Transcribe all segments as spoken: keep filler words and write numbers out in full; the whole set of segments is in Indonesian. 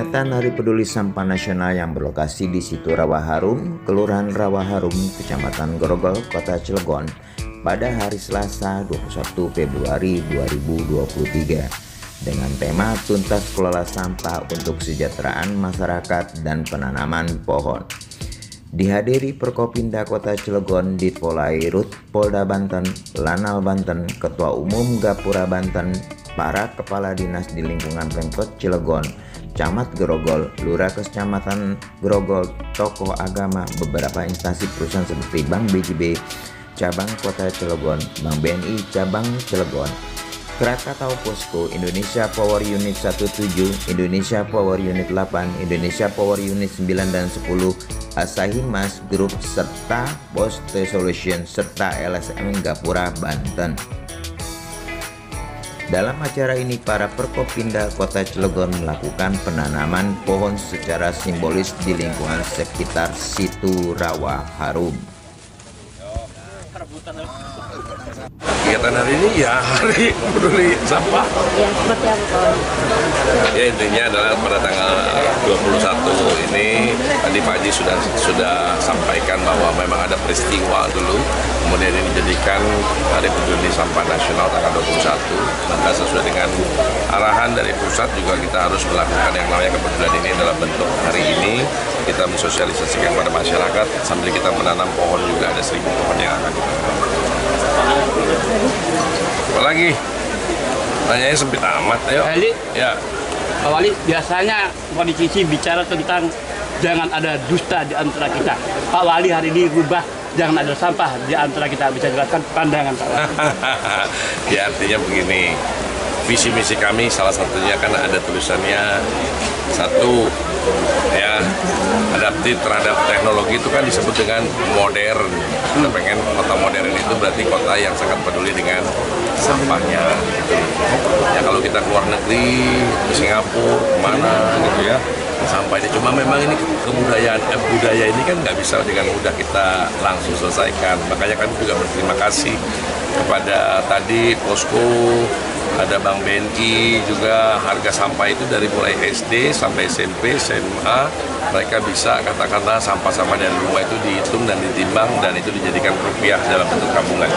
Peringatan Hari Peduli Sampah Nasional yang berlokasi di Situ Rawa Harum, Kelurahan Rawa Harum, Kecamatan Grogol, Kota Cilegon, pada hari Selasa dua puluh satu Februari dua ribu dua puluh tiga dengan tema Tuntas Kelola Sampah untuk Kesejahteraan Masyarakat dan Penanaman Pohon. Dihadiri Perkopimda Kota Cilegon, Ditpolairut Polda Banten, Lanal Banten, Ketua Umum Gapura Banten, para kepala dinas di lingkungan Pemkot Cilegon, Camat Grogol, Lurah Kecamatan Grogol, tokoh agama, beberapa instansi perusahaan seperti Bank B J B, Cabang Kota Cilegon, Bank B N I Cabang Cilegon, Krakatau Posko, Indonesia Power Unit tujuh belas, Indonesia Power Unit delapan, Indonesia Power Unit sembilan dan sepuluh, Asahi Mas Group, serta Poste Solution, serta L S M Gapura Banten. Dalam acara ini, para Perkopimda Kota Cilegon melakukan penanaman pohon secara simbolis di lingkungan sekitar Situ Rawa Harum. Kegiatan hari ini ya hari peduli sampah. Ya, seperti apa Pak? Ya, intinya adalah pada tanggal dua puluh satu ini tadi pagi sudah sudah sampaikan bahwa memang ada peristiwa dulu, kemudian ini dijadikan Hari Peduli Sampah Nasional tanggal dua puluh satu. Maka sesuai dengan arahan dari pusat juga kita harus melakukan yang namanya kepedulian ini dalam bentuk hari ini kita mensosialisasikan kepada masyarakat sambil kita menanam pohon juga, ada seribu pohon yang akan kita tanam. Apalagi tanyanya sempit amat, ayo. Wali, ya. Pak Wali, biasanya politisi bicara tentang jangan ada dusta di antara kita. Pak Wali hari ini rubah jangan ada sampah di antara kita. Bisa jelaskan pandangan Pak Wali? Ya, artinya begini, visi misi kami salah satunya kan ada tulisannya satu, ya, adaptif terhadap teknologi itu kan disebut dengan modern. Kita pengen kota modern itu berarti kota yang sangat peduli dengan sampahnya. Gitu. Ya, kalau kita keluar negeri, ke Singapura, kemana gitu ya, sampahnya. Cuma memang ini kebudayaan, eh, budaya ini kan nggak bisa dengan mudah kita langsung selesaikan. Makanya kami juga berterima kasih kepada tadi Posko, ada Bank B N I juga, harga sampah itu dari mulai S D sampai S M P, S M A, mereka bisa katakanlah sampah-sampah dari rumah itu dihitung dan ditimbang dan itu dijadikan rupiah dalam bentuk tabungan.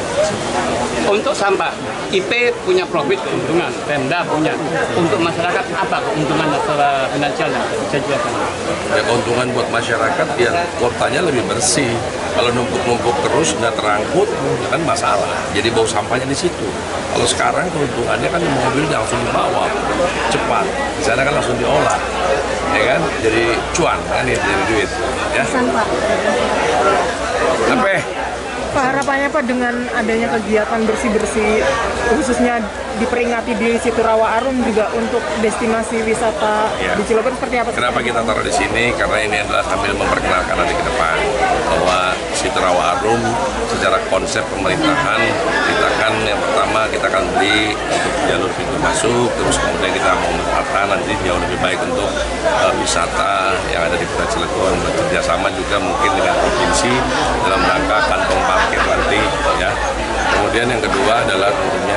Untuk sampah, I P punya profit keuntungan, Pemda punya. Untuk masyarakat apa keuntungan secara finansialnya? Bisa jelaskan. Ya, keuntungan buat masyarakat ya kotanya lebih bersih. Kalau numpuk-numpuk terus nggak terangkut, ya kan masalah. Jadi bau sampahnya di situ. Kalau sekarang keuntungannya kan mobil langsung dibawa cepat, di sana kan langsung diolah, ya kan? Jadi cuan kan ya, jadi duit. Ya. Sampah. Apa? Pak, harapannya Pak dengan adanya kegiatan bersih-bersih khususnya diperingati di Situ Rawa Harum juga untuk destinasi wisata ya. Di Cilegon seperti apa? Kenapa kita taruh di sini? Karena ini adalah sambil memperkenalkan nanti ke depan bahwa Situ Rawa Harum secara konsep pemerintahan kita kan yang pertama kita akan beli untuk jalur pintu masuk, terus kemudian kita mau menata nanti jauh lebih baik untuk uh, wisata yang ada di Kota Cilegon, bekerjasama juga mungkin dengan provinsi dalam rangka kantong parkir nanti ya. Kemudian yang kedua adalah tentunya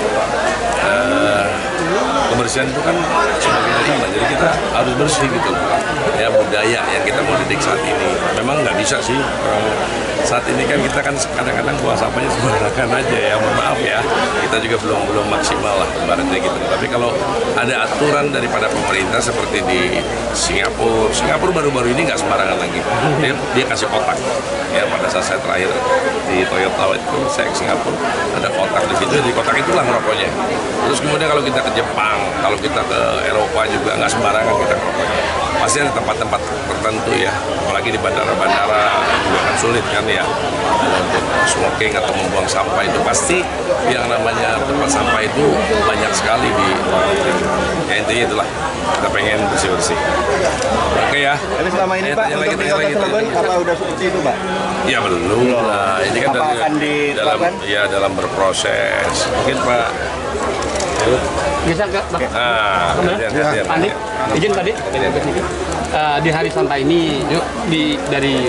uh, kebersihan itu kan sebagai iman, jadi kita harus bersih gitu ya, budaya yang kita mau didik saat ini. Memang nggak bisa sih orang saat ini kan kita kan kadang-kadang buang sampahnya sembarangan aja ya, mohon maaf ya, kita juga belum belum maksimal lah ibaratnya gitu. Tapi kalau ada aturan daripada pemerintah seperti di Singapura, Singapura baru-baru ini nggak sembarangan lagi, dia, dia kasih kotak ya. Pada saat saya terakhir di Toyota itu saya ke Singapura, ada kotak di situ, di kotak itulah ngerokoknya. Terus kemudian kalau kita ke Jepang, kalau kita ke Eropa juga nggak sembarangan kita ngerokoknya. Pasti ada tempat-tempat tertentu ya, apalagi di bandara-bandara juga kan sulit kan ya untuk smoking atau membuang sampah. Itu pasti yang namanya tempat sampah itu banyak sekali di ya, intinya itulah kita pengen bersih-bersih. Oke ya. Tapi selama ini Pak, untuk di Kota Cilegon apa udah seperti itu Pak? Ya belum. Nah, ini kan apa dari, akan dalam diterapkan? ya dalam berproses. Mungkin Pak. Bisa nggak Pak? Nah, gantian, gantian. Andi, izin tadi. Uh, di hari sampah ini yuk, di dari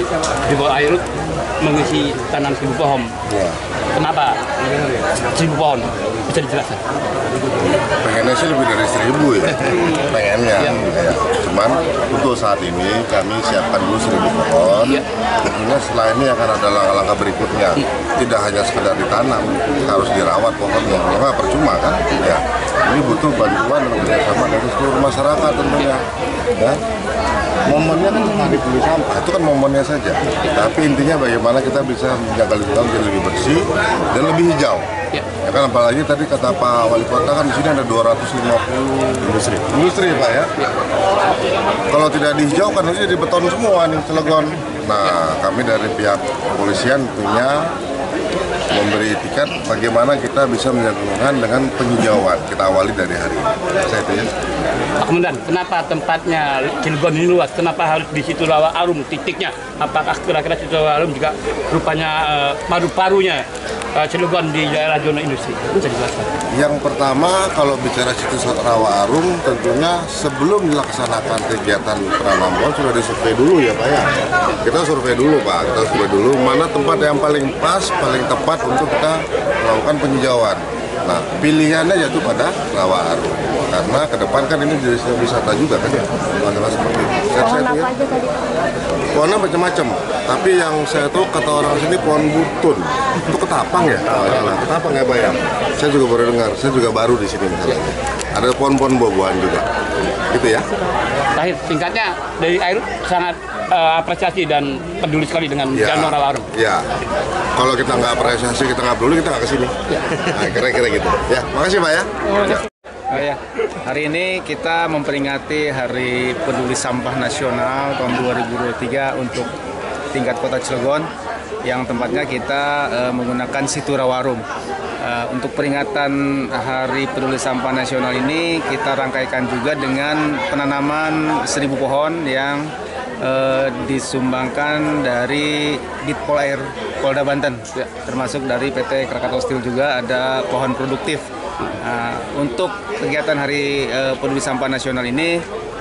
Ditpolairut mengisi tanam seribu pohon. Kenapa seribu pohon? Bisa dijelaskan? Pengennya sih lebih dari seribu ya, pengennya. Ya. Cuman untuk saat ini kami siapkan dulu seribu pohon. Ya. Tentunya setelah ini akan ada langkah-langkah berikutnya. Tidak hanya sekedar ditanam, harus dirawat pohonnya. Nggak percuma kan? Ya. Ini butuh bantuan dan kerjasama dari seluruh masyarakat tentunya. Ya. Momennya kan hari peduli sampah, itu kan momennya saja. Tapi intinya bagaimana kita bisa menjaga lingkungan menjadi lebih bersih dan lebih hijau. Ya. Ya kan apalagi tadi kata Pak Wali Kota kan di sini ada dua ratus lima puluh industri. Industri Pak ya. Ya. Kalau tidak dihijaukan nanti jadi beton semua nih Cilegon. Nah, kami dari pihak kepolisian punya memberi etikat bagaimana kita bisa menjaga lingkungan dengan penghijauan. Kita awali dari hari ini. Saya itu ya. Pak Komandan, kenapa tempatnya Cilegon ini luas? Kenapa harus di situ Rawa Arum titiknya? Apakah kira-kira situ Rawa Arum juga rupanya uh, paru-parunya uh, Cilegon di daerah zona industri? Bisa dijelaskan? Yang pertama, kalau bicara situs Rawa Arum, tentunya sebelum dilaksanakan kegiatan penanam pohon sudah disurvei dulu ya Pak ya. Kita survei dulu Pak, kita survei dulu mana tempat yang paling pas, paling tepat untuk kita melakukan penghijauan. Nah, pilihannya jatuh pada Rawa Arum. Karena ke depan kan ini jadi wisata juga kan ya. Masalah seperti itu. Pohon apa aja tadi? Pohonnya macam-macam. Tapi yang saya tahu kata orang sini pohon butun. Itu ketapang ya? Nah, ketapang ya Pak ya? Saya juga baru dengar. Saya juga baru di sini misalnya. Ada pohon-pohon buah-buahan juga. Gitu ya. Terakhir, singkatnya dari Air sangat uh, apresiasi dan peduli sekali dengan ya, Danau Rawa Arum. Ya. Kalau kita nggak apresiasi, kita nggak peduli, kita nggak kesini. Ya. Nah, kira-kira gitu. Ya, makasih Pak ya. ya. Oh ya, hari ini kita memperingati Hari Peduli Sampah Nasional tahun dua ribu dua puluh tiga untuk tingkat Kota Cilegon, yang tempatnya kita uh, menggunakan situ Rawa Arum. Uh, untuk peringatan Hari Peduli Sampah Nasional ini kita rangkaikan juga dengan penanaman seribu pohon yang uh, disumbangkan dari Ditpol Air Polda Banten, ya, termasuk dari P T Krakatau Steel juga ada pohon produktif. Nah, untuk kegiatan Hari uh, Peduli Sampah Nasional ini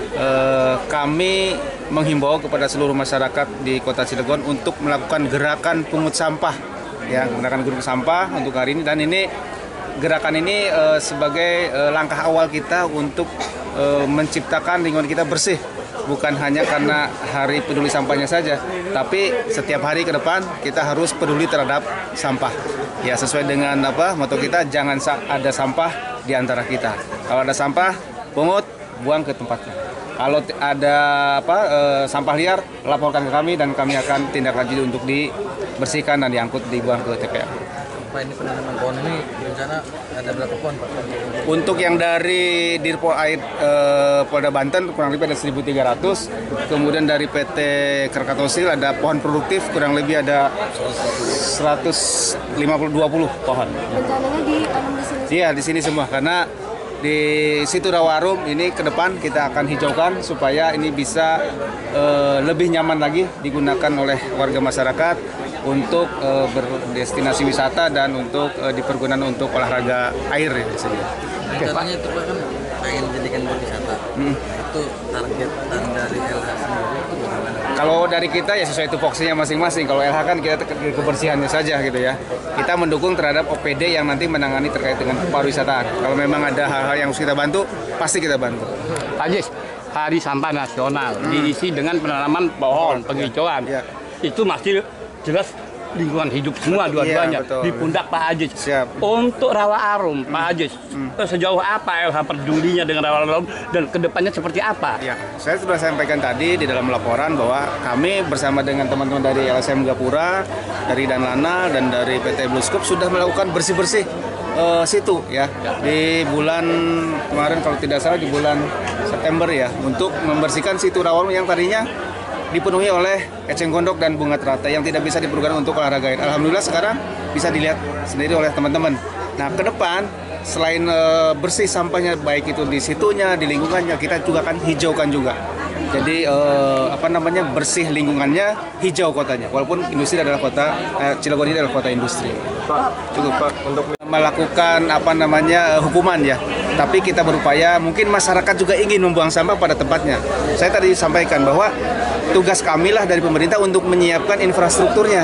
uh, kami menghimbau kepada seluruh masyarakat di Kota Cilegon untuk melakukan gerakan pungut sampah, ya, gerakan pungut sampah untuk hari ini. Dan ini gerakan ini uh, sebagai uh, langkah awal kita untuk uh, menciptakan lingkungan kita bersih. Bukan hanya karena Hari Peduli Sampahnya saja, tapi setiap hari ke depan kita harus peduli terhadap sampah. Ya, sesuai dengan apa moto kita, jangan ada sampah di antara kita. Kalau ada sampah, pungut, buang ke tempatnya. Kalau ada apa e, sampah liar, laporkan ke kami dan kami akan tindak lanjut untuk dibersihkan dan diangkut dibuang ke T P A. Pak, ini penanaman pohon ini rencana ada berapa pohon Pak? Untuk yang dari Ditpol Air e, Polda Banten kurang lebih ada seribu tiga ratus, kemudian dari P T Krakatau Steel ada pohon produktif kurang lebih ada seratus lima puluh dua puluh pohon. Rencananya ditanam di sini? Iya, di sini semua karena di situ Rawa Arum ini ke depan kita akan hijaukan supaya ini bisa e, lebih nyaman lagi digunakan oleh warga masyarakat untuk e, berdestinasi wisata dan untuk e, dipergunakan untuk olahraga air ya di sini. Rencananya itu Pak kan pengen jadikan buat wisata. Hmm. Itu targetan dari L H sendiri itu bagaimana? Kalau dari kita ya sesuai tupoksinya masing-masing. Kalau L H kan kita ke kebersihannya saja gitu ya. Kita mendukung terhadap O P D yang nanti menangani terkait dengan pariwisataan. Kalau memang ada hal-hal yang harus kita bantu, pasti kita bantu. Pak Jis, Hari Sampah Nasional hmm. diisi dengan penanaman pohon, penghijauan. Ya. Itu masih jelas lingkungan hidup semua dua-duanya iya, di pundak Pak Ajis. Siap. Untuk Rawa Arum, hmm. Pak Ajis, hmm. sejauh apa L H pedulinya dengan Rawa Arum dan kedepannya seperti apa? Ya, saya sudah sampaikan tadi di dalam laporan bahwa kami bersama dengan teman-teman dari L S M Gapura, dari Danlana dan dari P T Blue Scoop sudah melakukan bersih-bersih uh, situ ya. ya di bulan kemarin kalau tidak salah di bulan September ya, untuk membersihkan situ Rawa Arum yang tadinya dipenuhi oleh eceng gondok dan bunga teratai yang tidak bisa dipergunakan untuk olahraga. Alhamdulillah sekarang bisa dilihat sendiri oleh teman-teman. Nah, ke depan selain e, bersih sampahnya baik itu di situnya, di lingkungannya, kita juga akan hijaukan juga. Jadi e, apa namanya bersih lingkungannya, hijau kotanya. Walaupun industri adalah kota eh, Cilegon ini adalah kota industri. Pak, cukup Pak untuk melakukan apa namanya hukuman ya. Tapi kita berupaya, mungkin masyarakat juga ingin membuang sampah pada tempatnya. Saya tadi sampaikan bahwa tugas kami lah dari pemerintah untuk menyiapkan infrastrukturnya.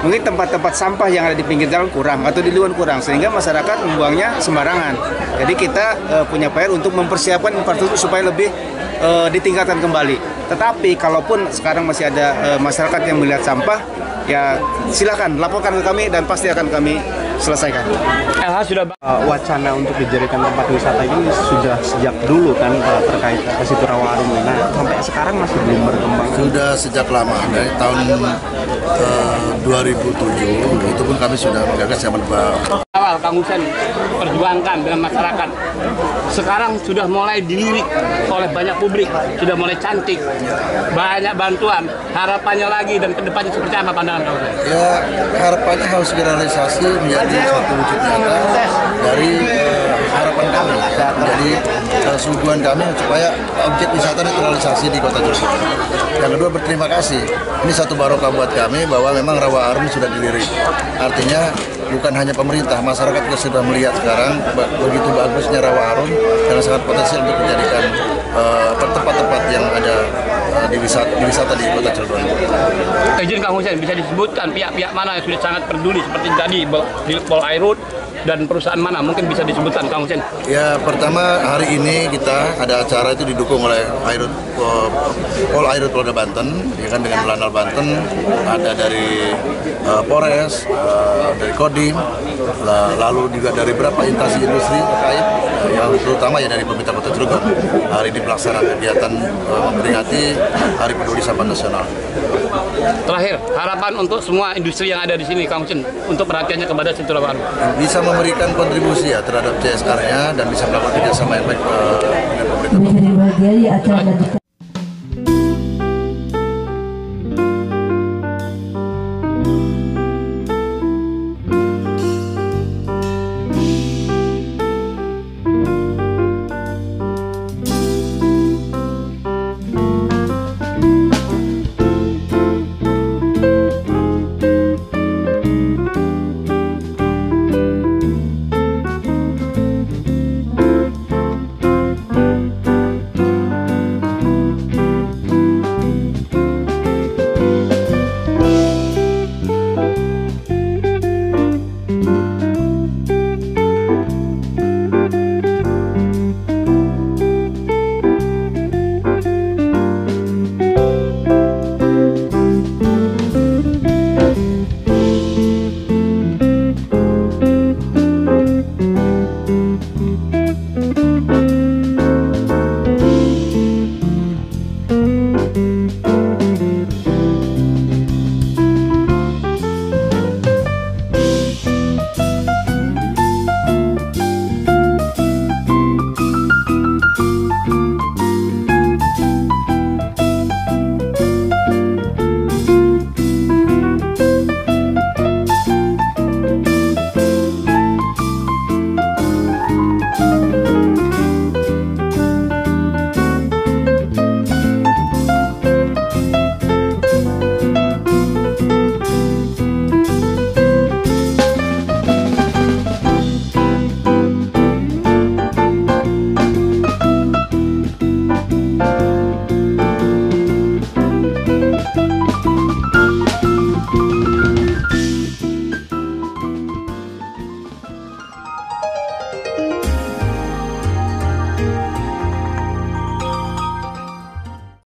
mungkin tempat-tempat sampah yang ada di pinggir jalan kurang atau di luar kurang, sehingga masyarakat membuangnya sembarangan. Jadi kita uh, punya P R untuk mempersiapkan infrastruktur supaya lebih uh, ditingkatkan kembali. Tetapi kalaupun sekarang masih ada uh, masyarakat yang melihat sampah, ya silakan laporkan ke kami dan pasti akan kami selesaikan. L H sudah Uh, wacana untuk dijadikan tempat wisata ini sudah sejak dulu kan uh, terkait ke situ Rawaharum ini. Nah, sampai sekarang masih belum berkembang. Sudah sejak lama, dari tahun uh, dua ribu tujuh itu pun kami sudah menggagas zaman Pak awal Kang Husen perjuangkan dengan masyarakat. Sekarang sudah mulai dilirik oleh banyak publik, sudah mulai cantik, banyak bantuan. Harapannya lagi dan kedepannya seperti apa pandangan Kang Husen? Ya, harapannya harus direalisasi menjadi satu wujud nyata dari uh, harapan kami. Jadi uh, suguhan kami supaya objek wisata terrealisasi di Kota Cilegon. Yang kedua, berterima kasih. Ini satu barokah buat kami bahwa memang Rawaharum sudah dilirik. Artinya bukan hanya pemerintah, masyarakat juga sudah melihat sekarang begitu bagusnya Rawaharum dan sangat potensial untuk dijadikan uh, tempat-tempat yang ada uh, di, wisata, di wisata di Kota Cilegon. Izin Kang Husen, bisa disebutkan pihak-pihak mana yang sudah sangat peduli seperti tadi di Polairut dan perusahaan mana mungkin bisa disebutkan Kang Husen? Ya, pertama hari ini kita ada acara itu didukung oleh Airut Pol Airut Polda Banten, ya kan, dengan Lanal Banten, ada dari uh, Polres, uh, dari Kodim, lalu juga dari beberapa instansi industri terkait, yang terutama ya dari pemerintah Kota Cilegon. Hari ini pelaksanaan kegiatan uh, memperingati Hari Peduli Sampah Nasional. Terakhir, harapan untuk semua industri yang ada di sini Kang Husen untuk perhatiannya kepada situ Rawaharum. Bisa memberikan kontribusi ya terhadap C S R-nya dan bisa melakukan kerjasama yang baik uh, dengan pemerintah.